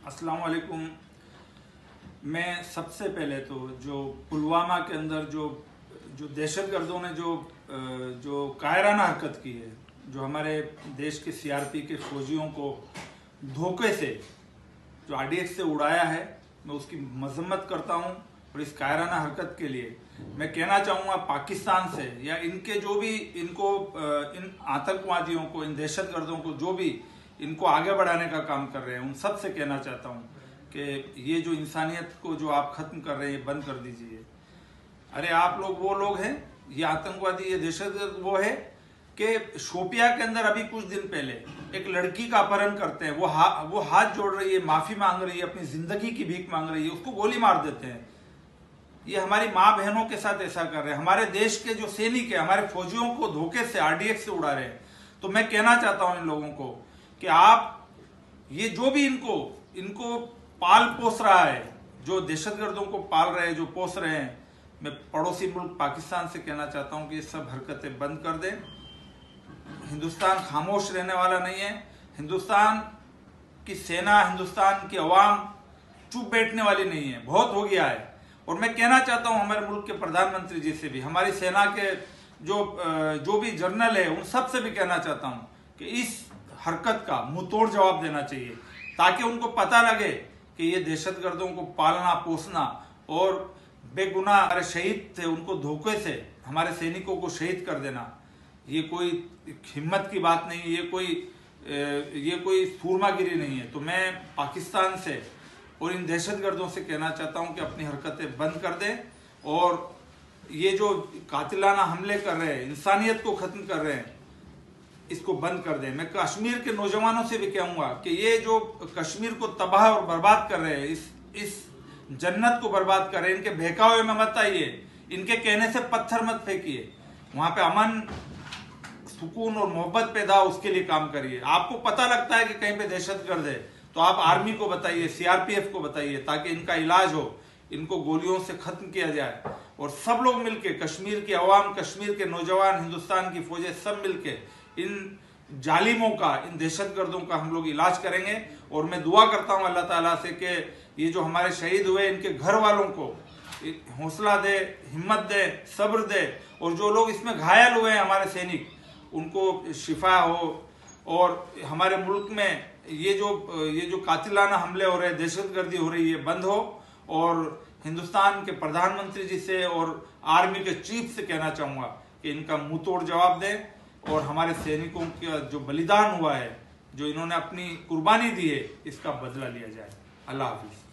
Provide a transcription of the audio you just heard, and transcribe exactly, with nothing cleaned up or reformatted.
अस्सलाम वालेकुम। मैं सबसे पहले तो जो पुलवामा के अंदर जो जो दहशतगर्दों ने जो जो कायराना हरकत की है, जो हमारे देश के सीआरपी के फौजियों को धोखे से जो आरडीएक्स से उड़ाया है, मैं उसकी मजम्मत करता हूँ। और इस कायराना हरकत के लिए मैं कहना चाहूँगा पाकिस्तान से या इनके जो भी इनको इन आतंकवादियों को, इन दहशतगर्दों को जो भी इनको आगे बढ़ाने का काम कर रहे हैं, उन सब से कहना चाहता हूँ कि ये जो इंसानियत को जो आप खत्म कर रहे हैं बंद कर दीजिए। अरे आप लोग वो लोग हैं, ये आतंकवादी, ये दहशतगर्द वो है कि शोपिया के अंदर अभी कुछ दिन पहले एक लड़की का अपहरण करते हैं, वो हा, वो हाथ जोड़ रही है, माफी मांग रही है, अपनी जिंदगी की भीख मांग रही है, उसको गोली मार देते हैं। ये हमारी माँ बहनों के साथ ऐसा कर रहे हैं, हमारे देश के जो सैनिक है, हमारे फौजियों को धोखे से आरडीएक्स से उड़ा रहे हैं। तो मैं कहना चाहता हूं इन लोगों को कि आप ये जो भी इनको इनको पाल पोस रहा है, जो दहशतगर्दों को पाल रहे हैं, जो पोस रहे हैं, मैं पड़ोसी मुल्क पाकिस्तान से कहना चाहता हूं कि ये सब हरकतें बंद कर दें। हिंदुस्तान खामोश रहने वाला नहीं है। हिंदुस्तान की सेना, हिंदुस्तान की अवाम चुप बैठने वाली नहीं है। बहुत हो गया है। और मैं कहना चाहता हूं हमारे मुल्क के प्रधानमंत्री जी से भी, हमारी सेना के जो जो भी जनरल है, उन सब से भी कहना चाहता हूं कि इस हरकत का मुंहतोड़ जवाब देना चाहिए, ताकि उनको पता लगे कि ये दहशतगर्दों को पालना पोसना और बेगुनाह हमारे शहीद थे, उनको धोखे से हमारे सैनिकों को शहीद कर देना, ये कोई हिम्मत की बात नहीं, ये कोई ये कोई सूरमागिरी नहीं है। तो मैं पाकिस्तान से और इन दहशतगर्दों से कहना चाहता हूं कि अपनी हरकतें बंद कर दें और ये जो कातिलाना हमले कर रहे हैं, इंसानियत को खत्म कर रहे हैं, इसको बंद कर दें। मैं कश्मीर के नौजवानों से भी कहूंगा कि ये जो कश्मीर को तबाह और बर्बाद कर रहे हैं, इस इस जन्नत को बर्बाद कर रहे हैं, इनके बहकावे में मत आइए, इनके कहने से पत्थर मत फेंकिए। वहां पे अमन, सुकून और मोहब्बत पैदा हो, उसके लिए काम करिए। आपको पता लगता है कि कहीं पे दहशतगर्द है तो आप आर्मी को बताइए, सीआरपीएफ को बताइए, ताकि इनका इलाज हो, इनको गोलियों से खत्म किया जाए। और सब लोग मिलके, कश्मीर की अवाम, कश्मीर के नौजवान, हिंदुस्तान की फौजें, सब मिलके इन जालिमों का, इन दहशतगर्दों का हम लोग इलाज करेंगे। और मैं दुआ करता हूं अल्लाह ताला से कि ये जो हमारे शहीद हुए, इनके घर वालों को हौसला दे, हिम्मत दे, सब्र दे, और जो लोग इसमें घायल हुए हैं हमारे सैनिक, उनको शिफा हो। और हमारे मुल्क में ये जो ये जो कातिलाना हमले हो रहे हैं, दहशतगर्दी हो रही है, बंद हो। और हिंदुस्तान के प्रधानमंत्री जी से और आर्मी के चीफ से कहना चाहूंगा कि इनका मुंह तोड़ जवाब दें और हमारे सैनिकों का जो बलिदान हुआ है, जो इन्होंने अपनी कुर्बानी दी है, इसका बदला लिया जाए। अल्लाह हाफिज।